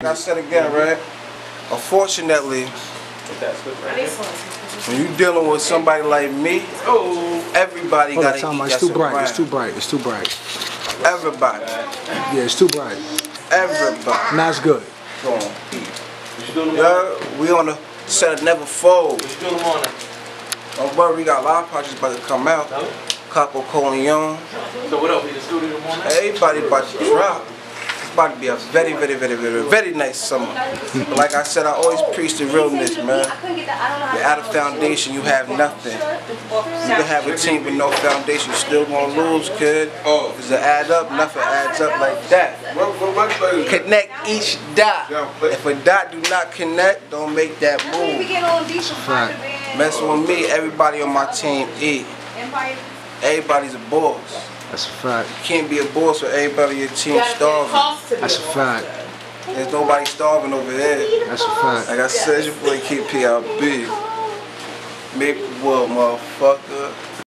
I said again, right? Unfortunately, when you dealing with somebody like me, everybody got to eat. It's too bright. It's too bright. It's too bright. Everybody. Yeah, it's too bright. Everybody. Not as good. Go on. Yeah, we on the set of Never Fold. Don't worry, we got a lot of projects about to come out. Capo Coleon. So what else? We in the studio tomorrow night? Everybody about to drop. It's about to be a very nice summer. But like I said, I always preach the realness, man. You're out of foundation, you have nothing. You can have a team with no foundation, you still gonna lose, kid. Because it add up, nothing adds up like that. Connect each dot. If a dot do not connect, don't make that move. Messing with me, everybody on my team eat. Everybody's a boss. That's a fact. You can't be a boss with everybody on your team starving. That's a fact. There's nobody starving over here. That's a fact. Like I said, it's your boy KPLB. Maplewood, motherfucker.